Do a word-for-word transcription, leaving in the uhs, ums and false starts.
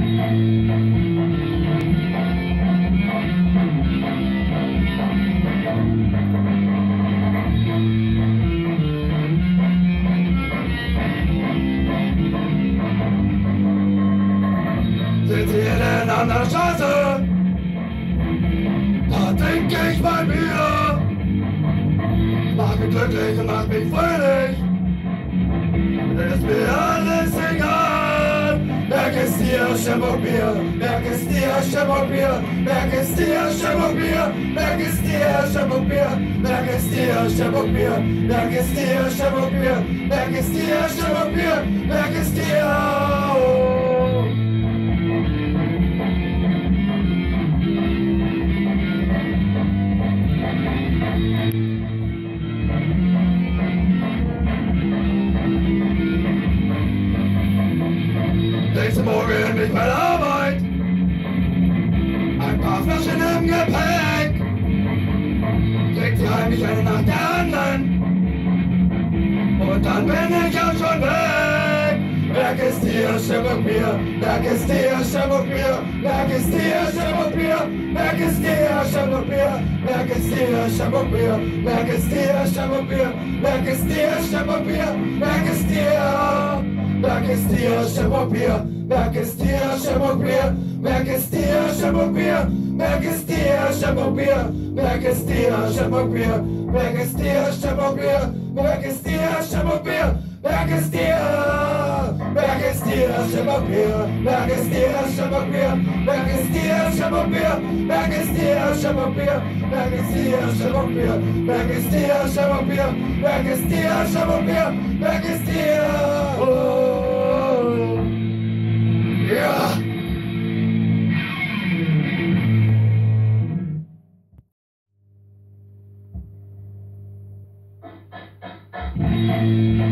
Sind Sie denn an der Straße? Da trinke ich mein Bier. Macht mich glücklich und macht mich fröhlich. Ist mir alles egal. Merk es dir, Stemmobier. Merk es dir, Stemmobier. Merk es dir, Stemmobier. Merk es dir, Stemmobier. Merk es dir, Stemmobier. Merk es dir, Stemmobier. Merk es dir, Stemmobier. Merk es dir. Nächsten Morgen nicht bei der Arbeit, ein paar Flaschen im Gepäck, trägt sie heimlich eine nach der anderen, und dann bin ich auch schon weg. Merk es dir, Stemmobier, merk es dir, Stemmobier, merk es dir, Stemmobier, merk es dir, Stemmobier, merk es dir, Stemmobier, merk es dir, Stemmobier, merk es dir, Stemmobier, merk es dir. Merk es dir, Stemmobier, merk es dir, Stemmobier, merk es dir, Stemmobier, merk es dir, Stemmobier, merk es dir, Stemmobier, merk es dir, Stemmobier, merk es dir, Stemmobier, merk es dir, merk es dir, Stemmobier, merk es dir, Stemmobier, merk es dir, Stemmobier, merk es dir, Stemmobier, merk es dir, Stemmobier, merk es dir, Stemmobier, merk es dir, Stemmobier, merk es dir. Ja! Thank you.